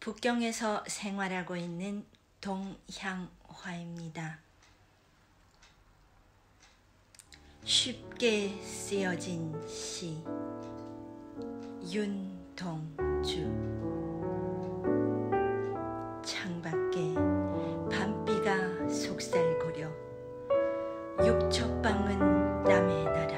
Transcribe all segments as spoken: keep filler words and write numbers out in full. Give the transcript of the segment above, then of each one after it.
북경에서 생활하고 있는 동향화입니다. 쉽게 쓰여진 시 윤동주. 창밖에 밤비가 속살거려 육첩방은 남의 나라.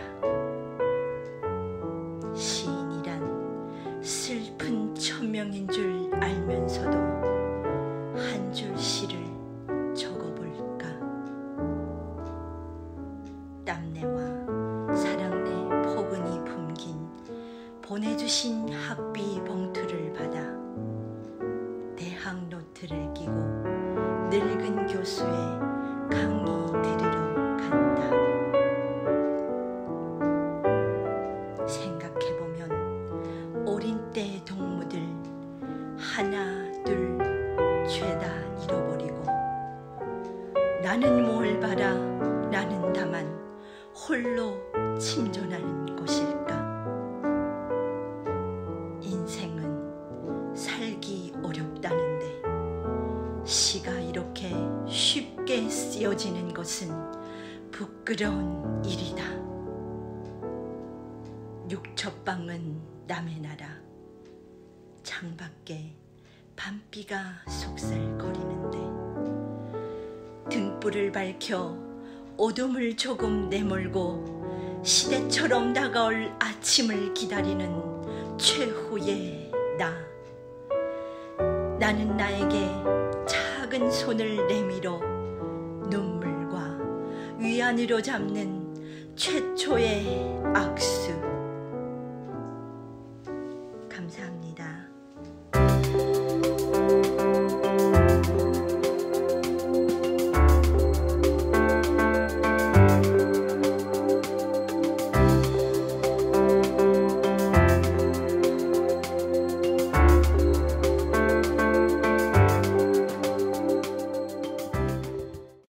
시인이란 슬픈 천명인 줄 알면서도 한 줄 시를 적어볼까. 땀내와 사랑내 포근히 품긴 보내주신 학비 봉투를 받아 대학 노트를 끼고 늙은 교수의 강의 들으러 간다. 생각해보면 어린 때의 동무들 하나 둘 죄다 잃어버리고 나는 뭘 바라 나는 다만 홀로 침존하는 곳일까. 인생은 살기 어렵다는데 시가 이렇게 쉽게 쓰여지는 것은 부끄러운 일이다. 육첩방은 남의 나라. 창밖에 밤비가 속살거리는데 등불을 밝혀 어둠을 조금 내몰고 시대처럼 다가올 아침을 기다리는 최후의 나. 나는 나에게 작은 손을 내밀어 눈물과 위안으로 잡는 최초의 악수.